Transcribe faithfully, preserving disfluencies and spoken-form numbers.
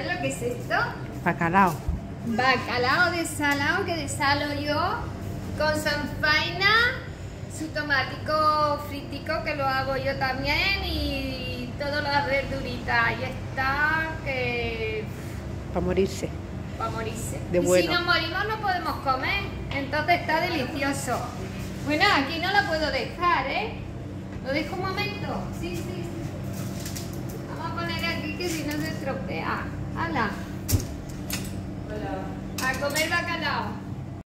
¿Sabes lo que es esto? Bacalao. Bacalao desalado que desalo yo con sanfaina, su tomatico fritico que lo hago yo también y todas las verduritas. Ahí está que... Para morirse. Para morirse. De y bueno. si nos morimos no podemos comer, entonces está delicioso. Bueno, aquí no la puedo dejar, ¿eh? ¿Lo dejo un momento? Sí, sí, sí. Vamos a poner aquí que si no se estropea. ¡Hala! Hola. A comer bacalao.